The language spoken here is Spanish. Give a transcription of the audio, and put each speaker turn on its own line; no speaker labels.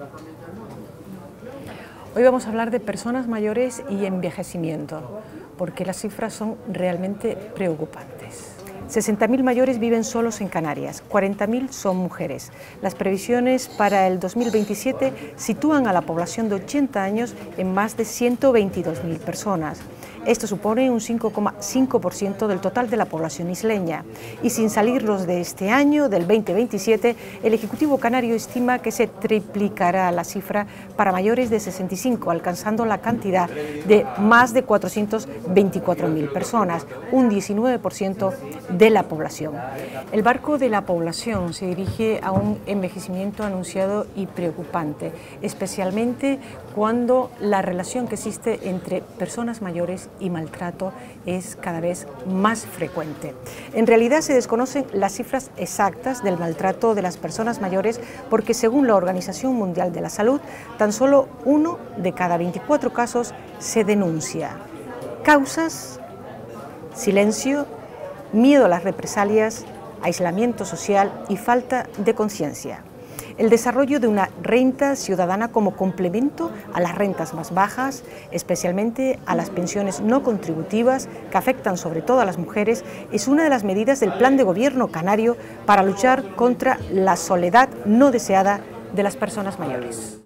Hoy vamos a hablar de personas mayores y envejecimiento, porque las cifras son realmente preocupantes. 60.000 mayores viven solos en Canarias, 40.000 son mujeres. Las previsiones para el 2027 sitúan a la población de 80 años en más de 122.000 personas. Esto supone un 5,5% del total de la población isleña. Y sin salirnos de este año, del 2027, el Ejecutivo canario estima que se triplicará la cifra para mayores de 65, alcanzando la cantidad de más de 424.000 personas, un 19% de la población. El barco de la población se dirige a un envejecimiento anunciado y preocupante, especialmente cuando la relación que existe entre personas mayores y maltrato es cada vez más frecuente. En realidad se desconocen las cifras exactas del maltrato de las personas mayores porque, según la Organización Mundial de la Salud, tan solo 1 de cada 24 casos se denuncia. Causas: silencio, miedo a las represalias, aislamiento social y falta de conciencia. El desarrollo de una renta ciudadana como complemento a las rentas más bajas, especialmente a las pensiones no contributivas que afectan sobre todo a las mujeres, es una de las medidas del Plan de Gobierno canario para luchar contra la soledad no deseada de las personas mayores.